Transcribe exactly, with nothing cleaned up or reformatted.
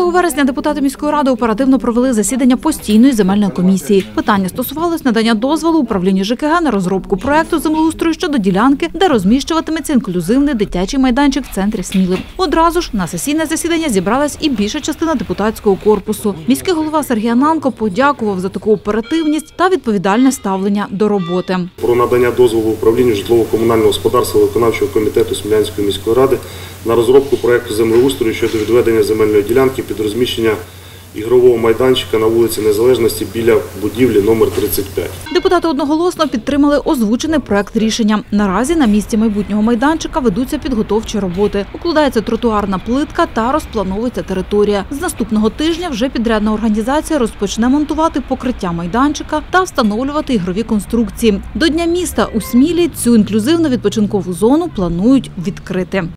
п'ятого вересня депутати міської ради оперативно провели засідання постійної земельної комісії. Питання стосувалось надання дозволу управлінню ЖКГ на розробку проекту землеустрою щодо ділянки, де розміщуватиметься інклюзивний дитячий майданчик в центрі Сміли. Одразу ж на сесійне засідання зібралась і більша частина депутатського корпусу. Міський голова Сергій Ананко подякував за таку оперативність та відповідальне ставлення до роботи. Про надання дозволу управлінню житлово-комунального господарства виконавчого комітету Смілянської міської ради на розробку проекту землеустрою щодо відведення земельної ділянки під розміщення ігрового майданчика на вулиці Незалежності біля будівлі номер тридцять п'ять. Депутати одноголосно підтримали озвучений проект рішення. Наразі на місці майбутнього майданчика ведуться підготовчі роботи. Укладається тротуарна плитка та розплановується територія. З наступного тижня вже підрядна організація розпочне монтувати покриття майданчика та встановлювати ігрові конструкції. До Дня міста у Смілі цю інклюзивну відпочинкову зону планують відкрити.